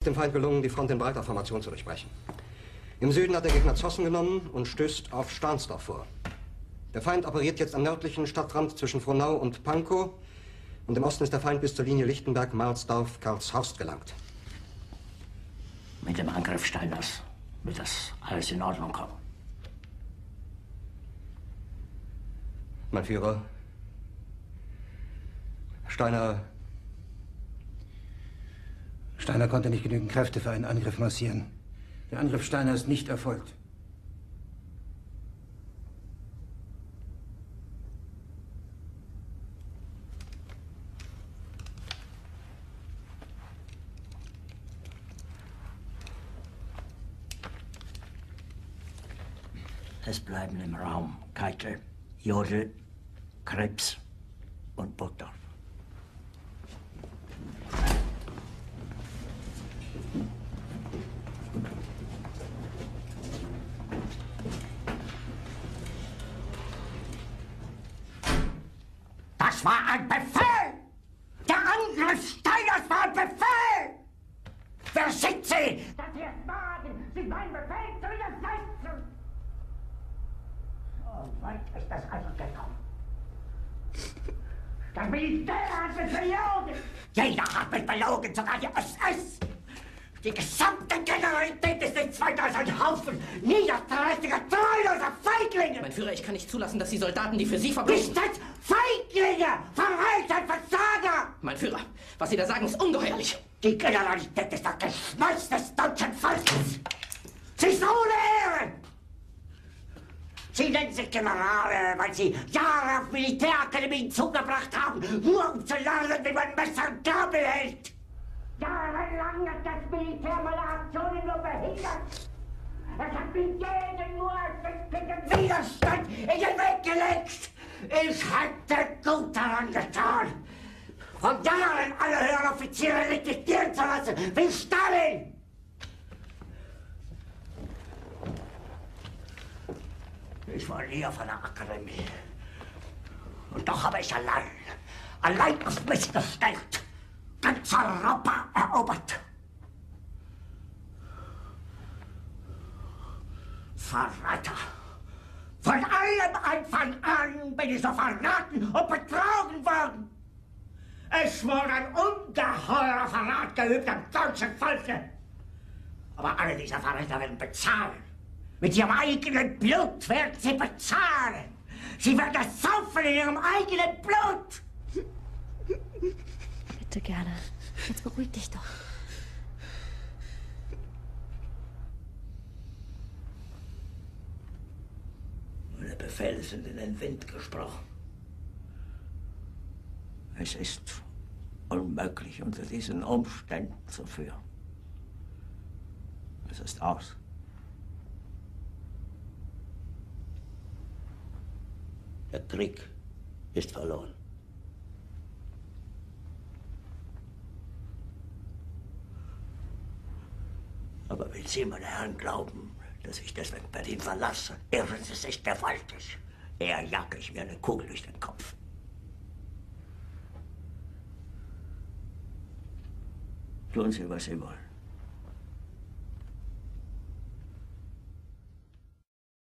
dem Feind gelungen, die Front in breiter Formation zu durchbrechen. Im Süden hat der Gegner Zossen genommen und stößt auf Stahnsdorf vor. Der Feind operiert jetzt am nördlichen Stadtrand zwischen Frohnau und Pankow. Und im Osten ist der Feind bis zur Linie Lichtenberg-Marsdorf-Karlshorst gelangt. Mit dem Angriff Steiners wird das alles in Ordnung kommen. Mein Führer, Steiner konnte nicht genügend Kräfte für einen Angriff massieren. Der Angriff Steiner ist nicht erfolgt. Es bleiben im Raum Keitel, Jodl, Krebs und Burgdorf. Das war ein Befehl! Der Angriff Steiners war ein Befehl! Wer schickt Sie? Dass Sie es wagen, sich meinen Befehl zu widersetzen! So weit ist das also gekommen. Das Militär hat mich belogen! Jeder hat mich belogen, sogar die SS! Die gesamte Generalität ist nichts weiter als ein Haufen niederträchtiger, treuloser Feiglinge! Mein Führer, ich kann nicht zulassen, dass die Soldaten, die für Sie verbringen... Nicht als Feiglinge! Verreiter, Versager! Mein Führer, was Sie da sagen, ist ungeheuerlich! Die Generalität ist das Geschmolz des deutschen Volkes! Sie ist ohne Ehre! Sie nennen sich Generale, weil Sie Jahre auf Militärakademien zugebracht haben, nur um zu lernen, wie man Messer und Gabel hält! Jahrelang hat das Militär meine Aktionen nur behindert. Es hat mir jeden nur ersichtlichen Widerstand in den Weg gelegt. Ich hätte gut daran getan, von Jahren alle höheren Offiziere liquidieren zu lassen, wie Stalin. Ich war nie auf einer Akademie. Und doch habe ich allein auf mich gestellt, ganz Europa erobert. Verräter! Von allem Anfang an bin ich so verraten und betrogen worden. Es wurde ein ungeheurer Verrat geübt am deutschen Volke. Aber alle diese Verräter werden bezahlen. Mit ihrem eigenen Blut werden sie bezahlen. Sie werden es saufen in ihrem eigenen Blut. Bitte gerne. Jetzt beruhig dich doch. Meine Befehle sind in den Wind gesprochen. Es ist unmöglich, unter diesen Umständen zu führen. Es ist aus. Der Krieg ist verloren. Aber wenn Sie, meine Herren, glauben, dass ich deswegen Berlin verlasse, irren Sie sich gewaltig. Eher jage ich mir eine Kugel durch den Kopf. Tun Sie, was Sie wollen.